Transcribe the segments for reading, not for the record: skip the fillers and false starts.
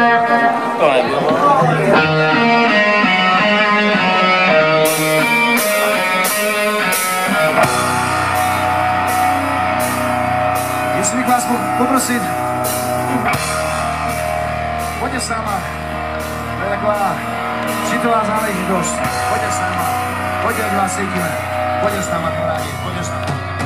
To nebylo. Jestli bych vás mohl poprosit, pojďte s náma, to je taková citová záležitost, pojďte s náma, pojďte, ať vás cítíme, pojďte s náma, kamarádi, pojďte s náma.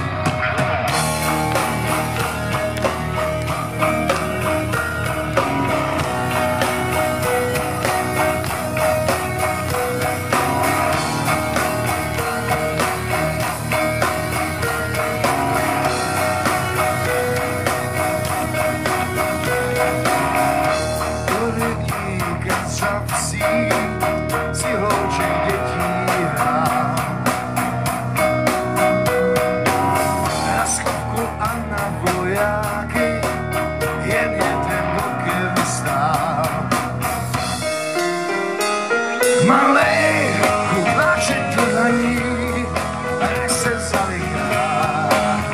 Malej, pláče to na ní, a se zalíká.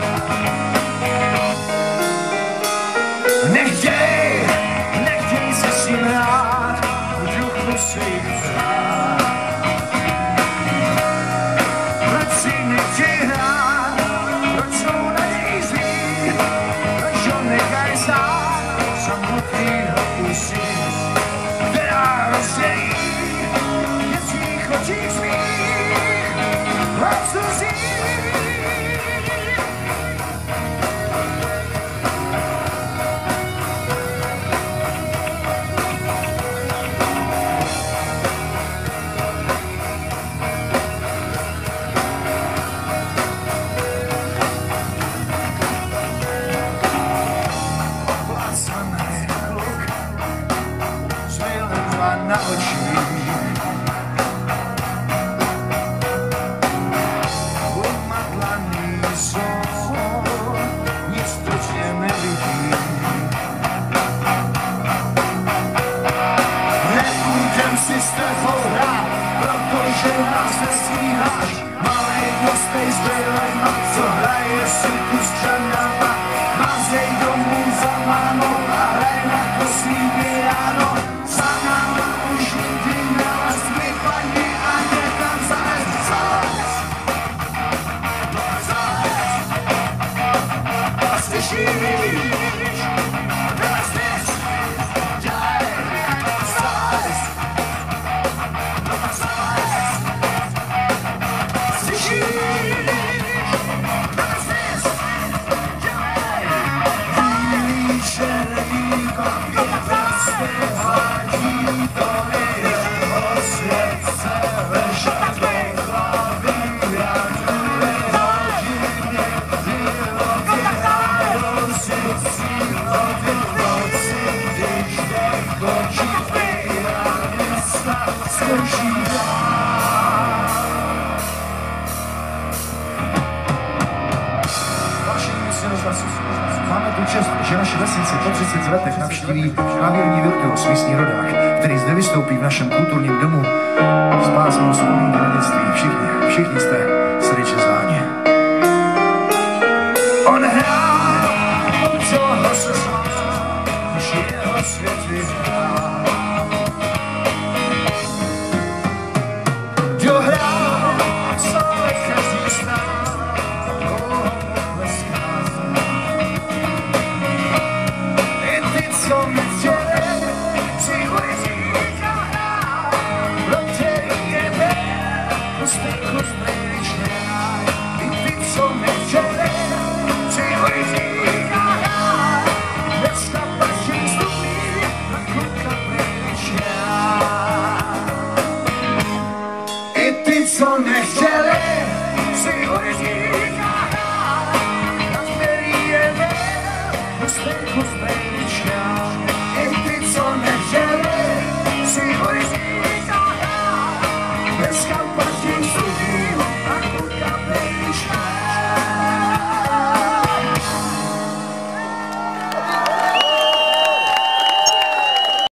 Nechtěj se s ním hrát, v duchu svých přát. Proč si nechtěj hrát, proč jsou na něj zlí, proč ho nechaj stát, samotnýho pusí, která rozdělí. Očích svých odsuzí. Plácaný kluk s milema na očích. Protože nás nestíháš, malej dostej s brýlema, co hraje si tu s černama. Házej domů za mámou a hraj na koslí piano. Za náma už nikdy nelaz, vypadni a někam zalez. A slyšíš? Máme tu čest, že naše vesnice po 30 letech navštíví klavírní virtuos místní rodák, který zde vystoupí v našem kulturním domu s pásmou vzpomínky na dětství. Všichni jste srdečně zváni. On hrál, čeho se smál, už jeho svět vyhrál. Kdo hrál, stále každý stál, koho potleská. I ty, co mi chtěli, si ulitíka hrál, pro který je věr, styku zbytečně. I ty, co mi chtěli, si ulitíka hrál, dneska pačí stupí na kluka pryčně. I ty, co nechtěli, si ulitíka hrál, na který je věr, styku zbytečně. I ty, co nechtěli, si ulitíka hrál, dneska